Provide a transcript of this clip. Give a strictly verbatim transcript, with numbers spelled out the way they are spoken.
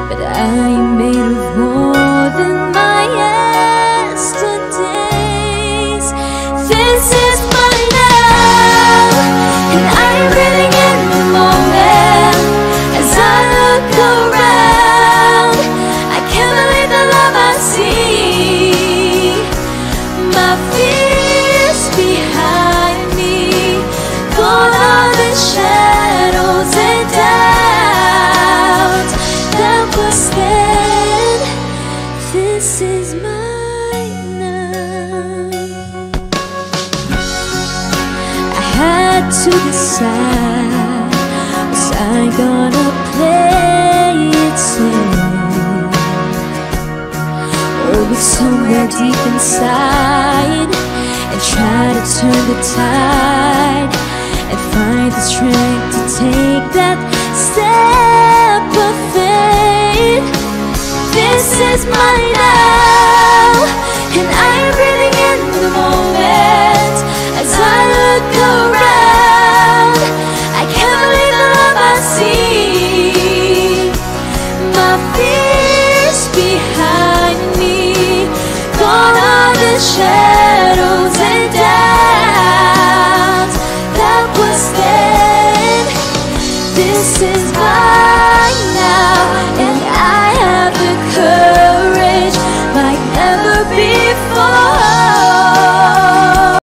but I am made of more than my yesterdays. This is my now, and I am breathing in the moment. As I look around, I can't believe the love I see. My fears behind me, gone are the shadows and doubts that was then. This is mine now. I had to decide, was I gonna play it safe, or look somewhere deep inside and try to turn the tide and find the strength to take that step of faith. This is my now, and I am breathing in the moment. As I look around, I can't believe the love I see. My fears behind me, gone are the shadows and doubts that was then. This is mine now, and